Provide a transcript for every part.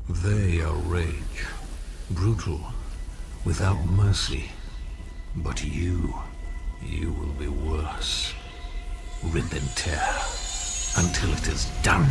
They are rage, brutal, without mercy. But you will be worse. Rip and tear, until it is done.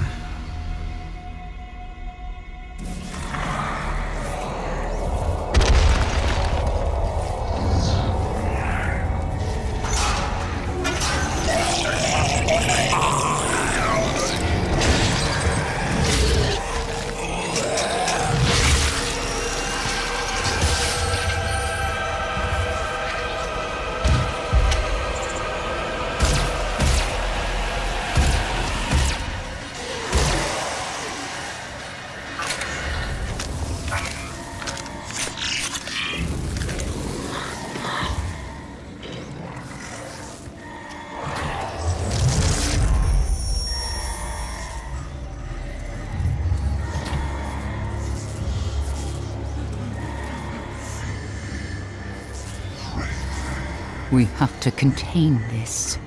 We have to contain this.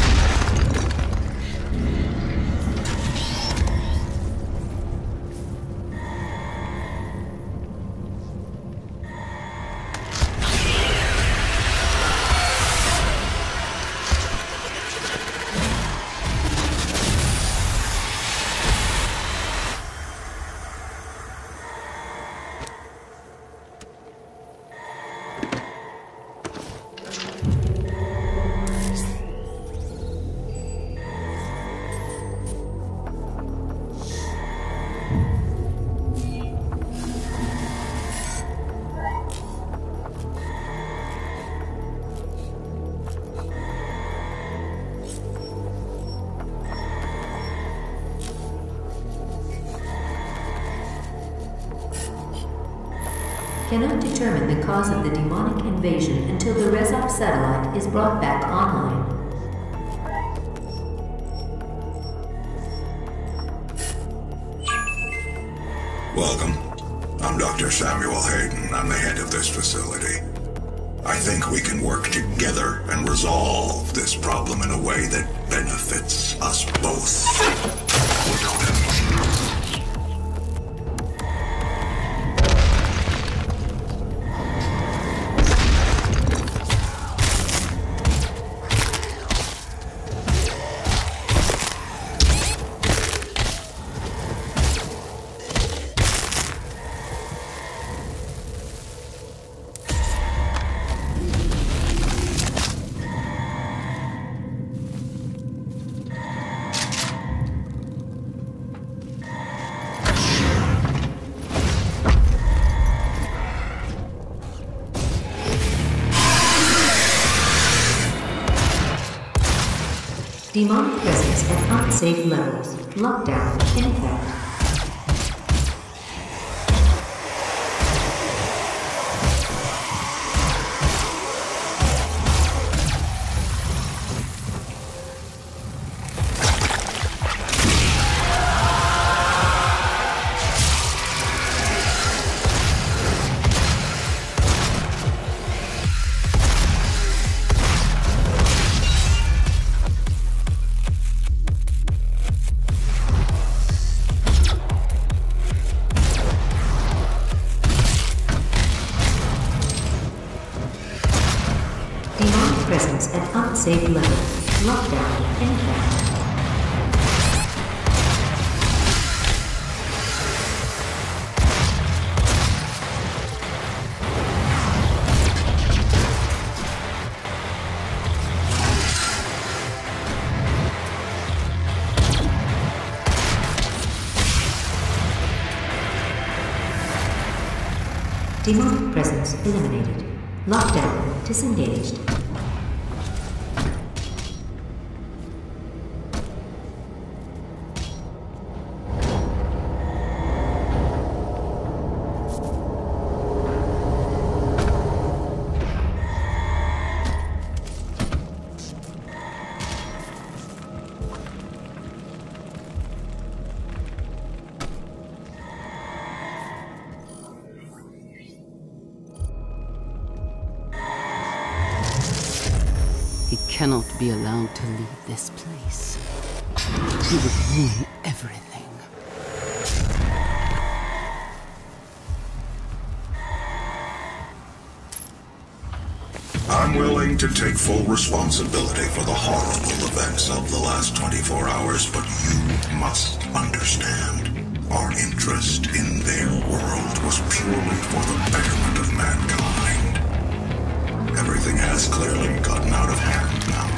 Cannot determine the cause of the demonic invasion until the Rezov satellite is brought back online. Welcome. I'm Dr. Samuel Hayden. I'm the head of this facility. I think we can work together and resolve this problem in a way that benefits us both. Demonic presence at unsafe levels. Lockdown in effect. Presence at unsafe levels. Lockdown in effect. Demonic presence eliminated. Lockdown disengaged. He cannot be allowed to leave this place. He would ruin everything. willing to take full responsibility for the horrible events of the last 24 hours, but you must understand. Our interest in their world was purely for the betterment of mankind. Everything has clearly gotten out of hand now.